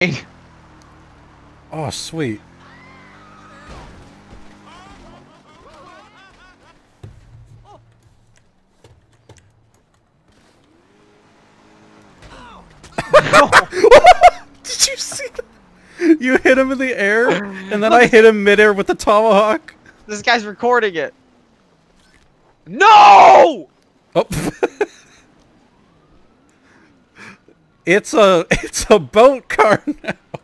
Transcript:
Oh, sweet. No. Did you see that? You hit him in the air, and then I hit him midair with the tomahawk. This guy's recording it. No! Oh. It's a boat car now.